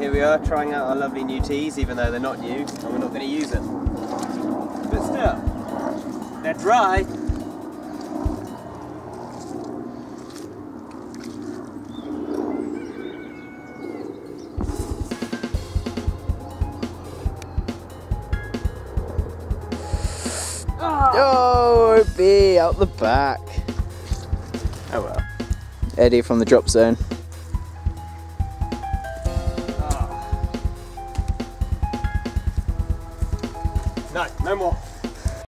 here we are trying out our lovely new teas, even though they're not new and we're not going to use them. But still, they're dry. Oh, B out the back. Oh well. Eddie from the drop zone.